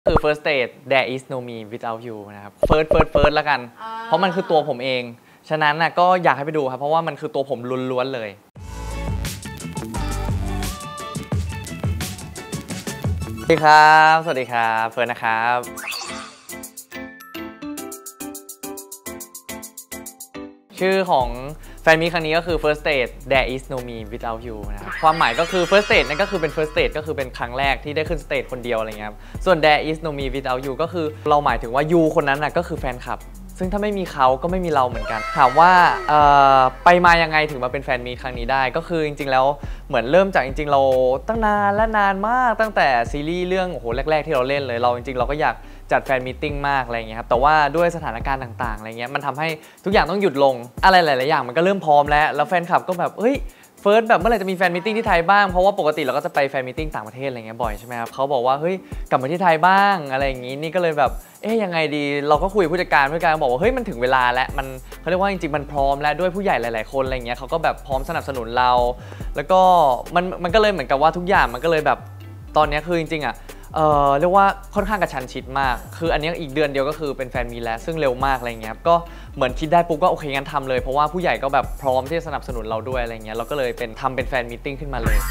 คือ first date there is no me without you นะครับ first แล้วกันเพราะมันคือตัวผมเองฉะนั้นน่ะก็อยากให้ไปดูครับเพราะว่ามันคือตัวผมล้วนๆเลยสวัสดีครับเฟิร์นนะครับชื่อของแฟนมีครั้งนี้ก็คือ first date there is no me without you นะครับความหมายก็คือ first date นั่นก็คือเป็น first date ก็คือเป็นครั้งแรกที่ได้ขึ้นสเตจคนเดียวอะไรเงี้ยครับส่วน there is no me without you ก็คือเราหมายถึงว่า you คนนั้นน่ะก็คือแฟนคลับซึ่งถ้าไม่มีเขาก็ไม่มีเราเหมือนกันถามว่าไปมายังไงถึงมาเป็นแฟนมีครั้งนี้ได้ก็คือจริงๆแล้วเหมือนเริ่มจากจริงๆเราตั้งนานมากตั้งแต่ซีรีส์เรื่องโอ้โหแรกๆที่เราเล่นเลยเราจริงๆเราก็อยากจัดแฟนมีตติ้งมากอะไรเงี้ยครับแต่ว่าด้วยสถานการณ์ต่างๆอะไรเงี้ยมันทำให้ทุกอย่างต้องหยุดลงอะไรหลายๆอย่างมันก็เริ่มพร้อมแล้วแฟนคลับก็แบบเฮ้ยเฟิร์สแบบเมื่อไหร่จะมีแฟนมีตติ้งที่ไทยบ้างเพราะว่าปกติเราก็จะไปแฟนมีตติ้งต่างประเทศอะไรเงี้ยบ่อยใช่ไหมครับเขาบอกว่าเฮ้ยกลับมาที่ไทยบ้างอะไรอย่างงี้นี่ก็เลยแบบยังไงดีเราก็คุยกับผู้จัดการบอกว่าเฮ้ยมันถึงเวลาแล้วมันเขาเรียกว่าจริงๆมันพร้อมแล้วด้วยผู้ใหญ่หลายๆคนอะไรเงี้ยเขาก็แบบพร้อมสนับสนุนเราแล้วก็มันก็เลยเหมือนกับว่าทุกอย่างมันก็เลยแบบตอนนี้คือจริงๆเรียกว่าค่อนข้างกระชั้นชิดมากคืออันนี้อีกเดือนเดียวก็คือเป็นแฟนมีแล้วซึ่งเร็วมากอะไรเงี้ยก็เหมือนคิดได้ปุ๊บก็โอเคงั้นทำเลยเพราะว่าผู้ใหญ่ก็แบบพร้อมที่จะสนับสนุนเราด้วยอะไรเงี้ยเราก็เลยทำเป็นแฟนมีตติ้งขึ้นมาเลย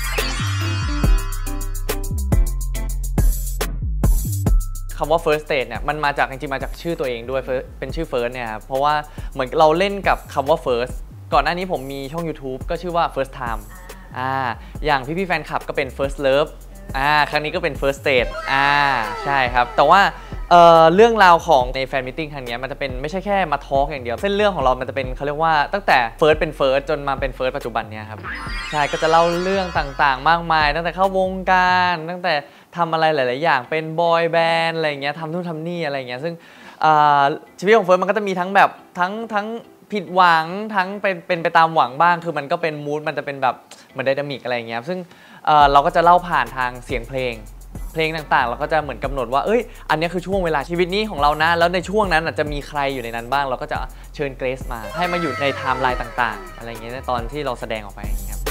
คำว่า first date เนี่ยมันมาจากจริงๆมาจากชื่อตัวเองด้วยเป็นชื่อ first เนี่ยครับเพราะว่าเหมือนเราเล่นกับคำว่า first ก่อนหน้านี้ผมมีช่อง YouTube ก็ชื่อว่า first time อย่างพี่ๆแฟนคลับก็เป็น first loveครั้งนี้ก็เป็น first date ใช่ครับแต่ว่าเรื่องราวของในแฟนมีตติ้งครั้งนี้มันจะเป็นไม่ใช่แค่มาทอล์กอย่างเดียวเส้นเรื่องของเรามันจะเป็นเขาเรียกว่าตั้งแต่ first เป็น first จนมาเป็น first ปัจจุบันเนี่ยครับใช่ก็จะเล่าเรื่องต่างๆมากมายตั้งแต่เข้าวงการตั้งแต่ทำอะไรหลายๆอย่างเป็นบอยแบนด์อะไรเงี้ยทำนู่นทำนี่อะไรเงี้ยซึ่งชีวิตของเฟิร์สมันก็จะมีทั้งแบบทั้งผิดหวังทั้งเป็นไปตามหวังบ้างคือมันก็เป็นมูดมันจะเป็นแบบเหมือนไดนามิกอะไรเงี้ยซึ่งเราก็จะเล่าผ่านทางเสียงเพลงต่างๆเราก็จะเหมือนกำหนดว่าอันนี้คือช่วงเวลาชีวิตนี้ของเรานะแล้วในช่วงนั้นจะมีใครอยู่ในนั้นบ้างเราก็จะเชิญเกรซมาให้มาอยู่ในไทม์ไลน์ต่างๆอะไรเงี้ยในตอนที่เราแสดงออกไปอย่างเงี้ย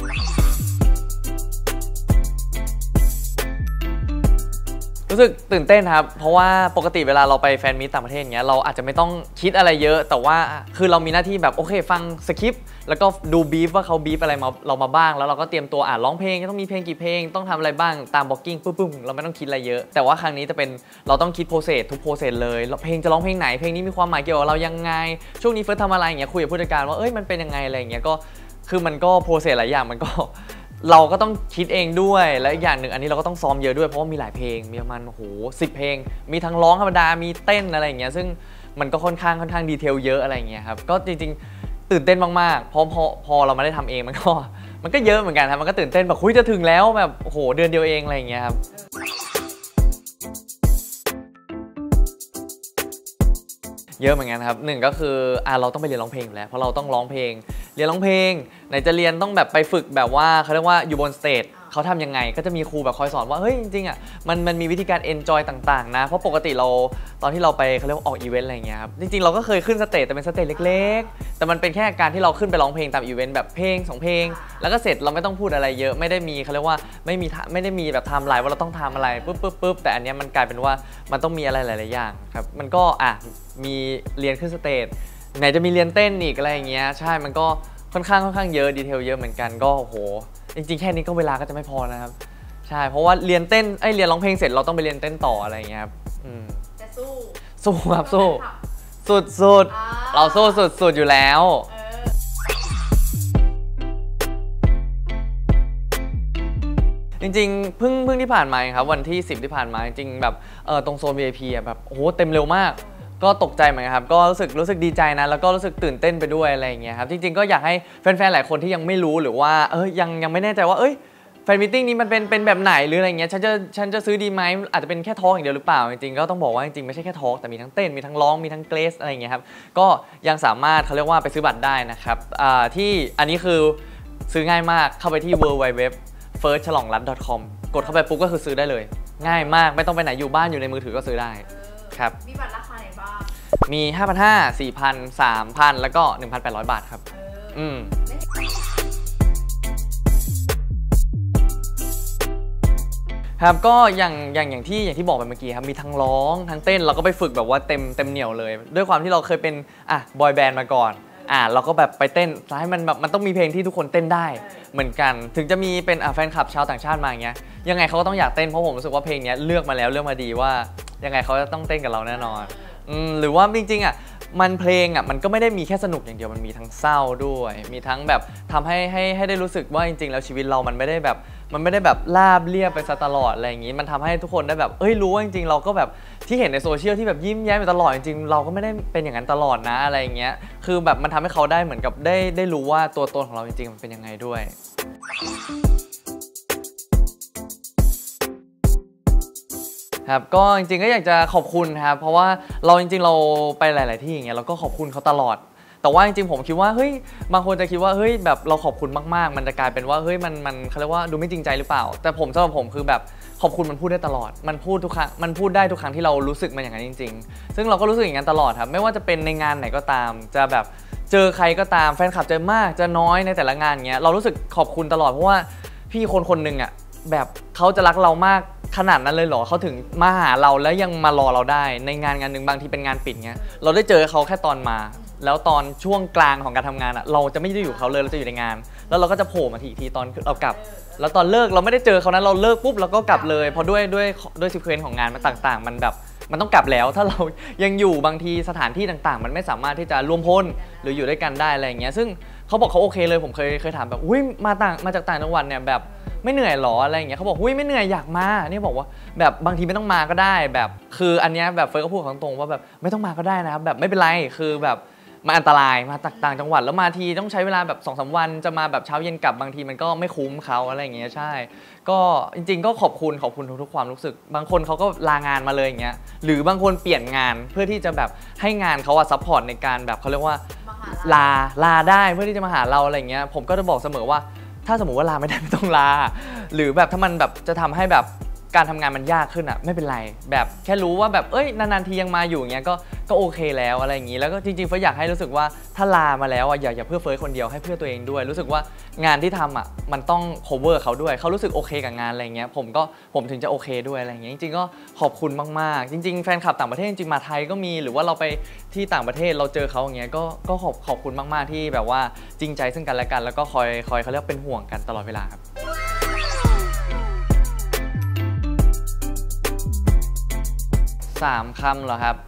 รู้สึกตื่นเต้นครับเพราะว่าปกติเวลาเราไปแฟนมีตต่างประเทศอย่างเงี้ยเราอาจจะไม่ต้องคิดอะไรเยอะแต่ว่าคือเรามีหน้าที่แบบโอเคฟังสคริปต์แล้วก็ดูบีฟว่าเขาบีฟอะไรเรามาบ้างแล้วเราก็เตรียมตัวร้องเพลงต้องมีเพลงกี่เพลงต้องทำอะไรบ้างตามบล็อกกิ้งปุ๊บเราไม่ต้องคิดอะไรเยอะแต่ว่าครั้งนี้จะเป็นเราต้องคิดโปรเซสทุกโปรเซสเลยเพลงจะร้องเพลงไหนเพลงนี้มีความหมายเกี่ยวกับเรายังไงช่วงนี้เฟิร์สทำอะไรอย่างเงี้ยคุยกับผู้จัดการว่ามันเป็นยังไงอะไรอย่างเงี้ยก็คือมันก็โปรเซสหลายอย่างมันก็เราก็ต้องคิดเองด้วยและอีกอย่างหนึ่งอันนี้เราก็ต้องซ้อมเยอะด้วยเพราะว่ามีหลายเพลงมีประมาณ10 เพลงมีทั้งร้องธรรมดามีเต้นอะไรอย่างเงี้ยซึ่งมันก็ค่อนข้างดีเทลเยอะอะไรอย่างเงี้ยครับก็จริงๆตื่นเต้นมากๆเพราะพอเรามาได้ทำเองมันก็เยอะเหมือนกันครับมันก็ตื่นเต้นแบบคุยจะถึงแล้วแบบเดือนเดียวเองอะไรอย่างเงี้ยครับเยอะเหมือนกันครับหนึ่งก็คือเราต้องไปเรียนร้องเพลงอยู่แล้วเพราะเราต้องร้องเพลงเรียนร้องเพลงไหนจะเรียนต้องแบบไปฝึกแบบว่าเขาเรียกว่าอยู่บนสเตจเขาทำยังไงก็จะมีครูแบบคอยสอนว่าเฮ้ยจริงๆมันมีวิธีการเอนจอยต่างๆนะเพราะปกติเราตอนที่เราไปเขาเรียกว่าออกอีเวนต์อะไรเงี้ยครับจริงๆเราก็เคยขึ้นสเตจแต่เป็นสเตจเล็กๆแต่มันเป็นแค่การที่เราขึ้นไปร้องเพลงตามอีเวนต์แบบเพลง2 เพลงแล้วก็เสร็จเราไม่ต้องพูดอะไรเยอะไม่ได้มีเขาเรียกว่าไม่ได้มีแบบไทม์ไลน์ว่าเราต้องทำอะไรปุ๊บแต่อันนี้มันกลายเป็นว่ามันต้องมีอะไรหลายๆอย่างครับมันก็มีเรียนขึ้นสเตจไหนจะมีเรียนเต้นอีกอะไรอย่างเงี้ยใช่มันก็ค่อนข้างเยอะดีเทลเยอะเหมือนกันก็จริงๆแค่นี้ก็เวลาก็จะไม่พอนะครับใช่เพราะว่าเรียนเต้นเรียนร้องเพลงเสร็จเราต้องไปเรียนเต้นต่ออะไรอย่างเงี้ยครับจะสู้ครับสู้สุดเราสู้สุดอยู่แล้วจริงๆเพิ่งที่ผ่านมาครับวันที่10ที่ผ่านมาจริงๆแบบตรงโซน VIP แบบเต็มเร็วมากก็ตกใจเหมือนกันครับก็รู้สึกดีใจนะแล้วก็รู้สึกตื่นเต้นไปด้วยอะไรอย่างเงี้ยครับจริงๆก็อยากให้แฟนๆหลายคนที่ยังไม่รู้หรือว่ายังไม่แน่ใจว่าแฟนมีตติ้งนี้มันเป็นแบบไหนหรืออะไรเงี้ยฉันจะซื้อดีไหมอาจจะเป็นแค่ทอล์กอย่างเดียวหรือเปล่าจริงๆก็ต้องบอกว่าจริงๆไม่ใช่แค่ทอล์กแต่มีทั้งเต้นมีทั้งร้องมีทั้งเกรซอะไรอย่างเงี้ยครับก็ยังสามารถเขาเรียกว่าไปซื้อบัตรได้นะครับที่อันนี้คือซื้อง่ายมากเข้าไปที่ www.firstchalongrat.com กดเข้าไปปุ๊บก็คือซื้อได้เลยง่ายมากไม่ต้องไปไหนอยู่บ้านอยู่ในมือถือก็ซื้อได้ครับมีบัตรราคาไหนบ้างมี 5,500 4,000 3,000 แล้วก็ 1,800 บาทครับครับก็อย่างที่บอกไปเมื่อกี้ครับมีทั้งร้องทั้งเต้นเราก็ไปฝึกแบบว่าเต็มเหนียวเลยด้วยความที่เราเคยเป็นบอยแบนด์มาก่อนเราก็แบบไปเต้นให้มันแบบมันต้องมีเพลงที่ทุกคนเต้นได้เหมือนกันถึงจะมีเป็นแฟนคลับชาวต่างชาติมาอย่างเงี้ยยังไงเขาก็ต้องอยากเต้นเพราะผมรู้สึกว่าเพลงนี้เลือกมาแล้วเลือกมาดีว่ายังไงเขาจะต้องเต้นกับเราแน่นอนหรือว่าจริงๆมันเพลงมันก็ไม่ได้มีแค่สนุกอย่างเดียวมันมีทั้งเศร้าด้วยมีทั้งแบบทำให้ได้รู้สึกว่าจริงๆแล้วชีวิตเรามันไม่ได้แบบราบเรียบไปซะตลอดอะไรอย่างงี้มันทำให้ทุกคนได้แบบรู้ว่าจริงๆเราก็แบบที่เห็นในโซเชียลที่แบบยิ้มแย้มไปตลอดจริงๆเราก็ไม่ได้เป็นอย่างนั้นตลอดนะอะไรอย่างเงี้ยคือแบบมันทำให้เขาได้เหมือนกับได้รู้ว่าตัวตนของเราจริงๆมันเป็นยังไงด้วยครับก็จริงๆก็อยากจะขอบคุณครับเพราะว่าเราจริงๆเราไปหลายๆที่อย่างเงี้ยเราก็ขอบคุณเขาตลอดแต่ว่าจริงๆผมคิดว่าเฮ้ยบางคนจะคิดว่าเฮ้ยแบบเราขอบคุณมากๆมันจะกลายเป็นว่าเฮ้ยมันเขาเรียกว่าดูไม่จริงใจหรือเปล่าแต่สำหรับผมคือแบบขอบคุณมันพูดได้ตลอดมันพูดทุกครั้งมันพูดได้ทุกครั้งที่เรารู้สึกมันอย่างนั้นจริงๆซึ่งเราก็รู้สึกอย่างนั้นตลอดครับไม่ว่าจะเป็นในงานไหนก็ตามจะแบบเจอใครก็ตามแฟนคลับจะมากจะน้อยในแต่ละงานเงี้ยเรารู้สึกขอบคุณตลอดเพราะว่าพี่คนหนึ่งแบบเขาจะรักเรามากขนาดนั้นเลยเหรอเขาถึงมาหาเราแล้วยังมารอเราได้ในงานหนึ่งบางทีเป็นงานปิดเงี้ยเราได้เจอเขาแค่ตอนมาแล้วตอนช่วงกลางของการทำงานเราจะไม่ได้อยู่เขาเลยเราจะอยู่ในงานแล้วเราก็จะโผล่มาทีตอนเรากลับแล้วตอนเลิกเราไม่ได้เจอเขานะเราเลิกปุ๊บเราก็กลับเลยเพราะด้วยซีเควนซ์ของงานมันต่างๆมันแบบมันต้องกลับแล้วถ้าเรายังอยู่บางทีสถานที่ต่างๆมันไม่สามารถที่จะรวมพลหรืออยู่ด้วยกันได้อะไรอย่างเงี้ยซึ่งเขาบอกเขาโอเคเลยผมเคยถามแบบอุ้ยมาจากต่างจังหวัดเนี่ยแบบไม่เหนื่อยหรออะไรอย่างเงี้ยเขาบอกอุ้ยไม่เหนื่อยอยากมานี่บอกว่าแบบบางทีไม่ต้องมาก็ได้แบบคืออันเนี้ยแบบเฟิร์สก็พูดตรงๆว่าแบบไม่ต้องมาก็ได้นะครับแบบไม่เป็นไรคือแบบมันอันตรายมาต่างจังหวัดแล้วมาทีต้องใช้เวลาแบบ 2-3 วันจะมาแบบเช้าเย็นกลับบางทีมันก็ไม่คุ้มเขาอะไรอย่างเงี้ยใช่ก็จริงๆก็ขอบคุณทุกๆความรู้สึกบางคนเขาก็ลางานมาเลยอย่างเงี้ยหรือบางคนเปลี่ยนงานเพื่อที่จะแบบให้งานเขาซัพพอร์ตในการแบบเขาเรียกว่าลาได้เพื่อที่จะมาหาเราอะไรอย่างเงี้ยผมก็จะบอกเสมอว่าถ้าสมมุติว่าลาไม่ได้ไม่ต้องลาหรือแบบถ้ามันแบบจะทำให้แบบการทำงานมันยากขึ้นไม่เป็นไรแบบแค่รู้ว่าแบบนานๆทียังมาอยู่อย่างเงี้ยก็โอเคแล้วอะไรอย่างงี้แล้วก็จริงๆเฟิร์สอยากให้รู้สึกว่าถ้าลามาแล้วอย่าเพื่อเฟิร์สคนเดียวให้เพื่อตัวเองด้วยรู้สึกว่างานที่ทำมันต้อง cover เขาด้วยเขารู้สึกโอเคกับงานอะไรเงี้ยผมถึงจะโอเคด้วยอะไรเงี้ยจริงๆก็ขอบคุณมากๆจริงๆแฟนคลับต่างประเทศจริงๆมาไทยก็มีหรือว่าเราไปที่ต่างประเทศเราเจอเขาอย่างเงี้ยก็ขอบคุณมากๆที่แบบว่าจริงใจซึ่งกันและกันแล้วก็คอยเขาเรียกเป็นห่วงกันตลอดเวลาครับ3 คำเหรอครับ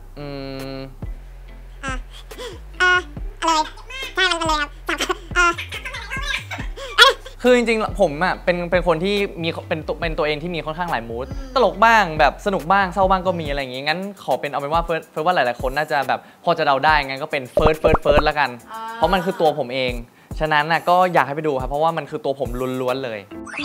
เลยใช่มันเลยครับคือจริงๆผมเป็นคนที่มีเป็นตัวเองที่มีค่อนข้างหลายมูดตลกบ้างแบบสนุกบ้างเศร้าบ้างก็มีอะไรอย่างงี้งั้นขอเป็นเอาเป็นว่าเฟิร์สว่าหลายๆคนน่าจะแบบพอจะเดาได้งั้นก็เป็นเฟิร์สแล้วกันเพราะมันคือตัวผมเองฉะนั้นก็อยากให้ไปดูครับเพราะว่ามันคือตัวผมล้วนๆเลย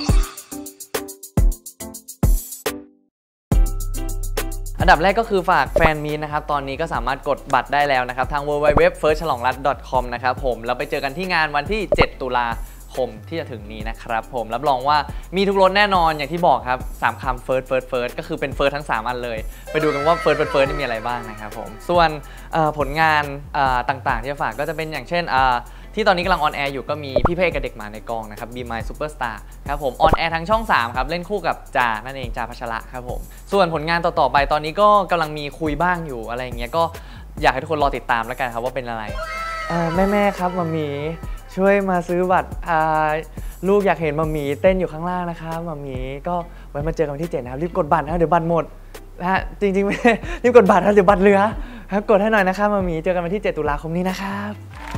อันดับแรกก็คือฝากแฟนมีตนะครับตอนนี้ก็สามารถกดบัตรได้แล้วนะครับทาง www.firstchalongrat.com นะครับผมแล้วไปเจอกันที่งานวันที่ 7 ตุลาคมที่จะถึงนี้นะครับผมรับรองว่ามีทุกรสแน่นอนอย่างที่บอกครับ3 คำเฟิร์สก็คือเป็นเฟิร์สทั้ง3 อันเลยไปดูกันว่าเฟิร์สนี่มีอะไรบ้างนะครับผมส่วนผลงานต่างๆที่จะฝากก็จะเป็นอย่างเช่นที่ตอนนี้กำลังออนแอร์อยู่ก็มีพี่เพศกับเด็กหมาในกองนะครับ Be My Superstar ครับผมออนแอร์ทางช่อง3ครับเล่นคู่กับจานั่นเองจาพัชระครับผมส่วนผลงานต่อๆไปตอนนี้ก็กำลังมีคุยบ้างอยู่อะไรอย่างเงี้ยก็อยากให้ทุกคนรอติดตามแล้วกันครับว่าเป็นอะไรแม่ครับมัมมี่ช่วยมาซื้อบัตรลูกอยากเห็นมัมมี่เต้นอยู่ข้างล่างนะครับมัมมี่ก็ไว้มาเจอกันวันที่7นะครับรีบกดบัตรนะเดี๋ยวบัตรหมดนะฮะจริงๆไม่รีบกดบัตรนะเดี๋ยวบัตรเหลือครับกดให้หน่อยนะครับมัมมี่เจอกันวันที่7 ตุลาคมนี้นะครับ